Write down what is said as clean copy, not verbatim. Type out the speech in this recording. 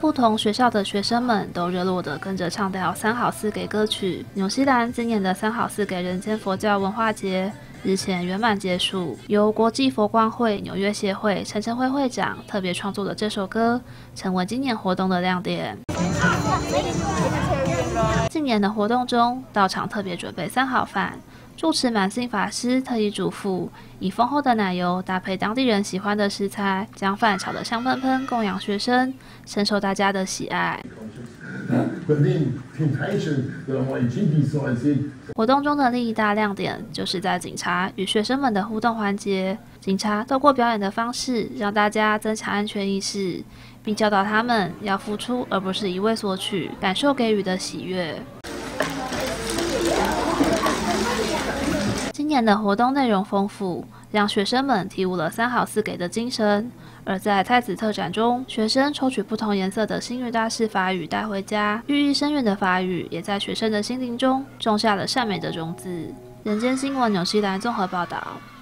不同学校的学生们都热络地跟着唱调3好4给歌曲。纽西兰今年的3好4给人间佛教文化节日前圆满结束，由国际佛光会纽约协会陈晨辉会长特别创作的这首歌，成为今年活动的亮点。今年的活动中，到场特别准备3好饭。住持满信法师特意嘱咐，以丰厚的奶油搭配当地人喜欢的食材，将饭炒得香喷喷，供养学生，深受大家的喜爱。活动中的另一大亮点，就是在警察与学生们的互动环节。警察透过表演的方式，让大家增强安全意识，并教导他们要付出，而不是一味索取，感受给予的喜悦。今年的活动内容丰富，让学生们体悟了3好4给的精神。而在太子特展中，学生抽取不同颜色的星云大师法语带回家，寓意深远的法语也在学生的心灵中种下了善美的种子。人间新闻纽西兰综合报道。